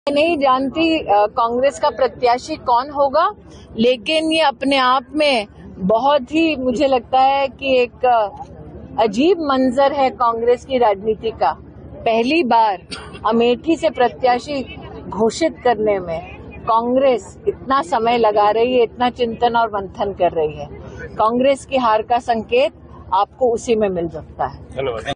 नहीं जानती कांग्रेस का प्रत्याशी कौन होगा, लेकिन ये अपने आप में बहुत ही मुझे लगता है कि एक अजीब मंजर है कांग्रेस की राजनीति का। पहली बार अमेठी से प्रत्याशी घोषित करने में कांग्रेस इतना समय लगा रही है, इतना चिंतन और मंथन कर रही है। कांग्रेस की हार का संकेत आपको उसी में मिल सकता है।